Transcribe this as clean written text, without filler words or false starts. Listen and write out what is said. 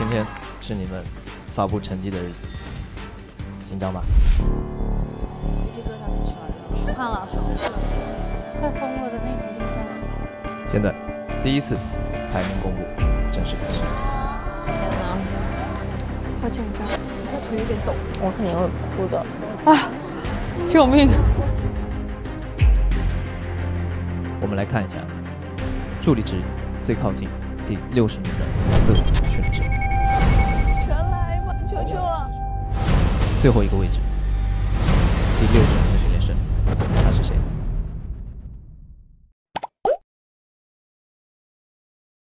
今天是你们发布成绩的日子，紧张吗？ 鸡皮疙瘩都起来了， 出汗了，快疯了的那种紧张。 现在，第一次排名公布正式开始。 天哪， 好紧张，我腿有点抖， 我肯定会哭的。啊！救命！ 我们来看一下，助理值最靠近第60名的4位选手， 全来吧，求求了！ 最后一个位置第60名。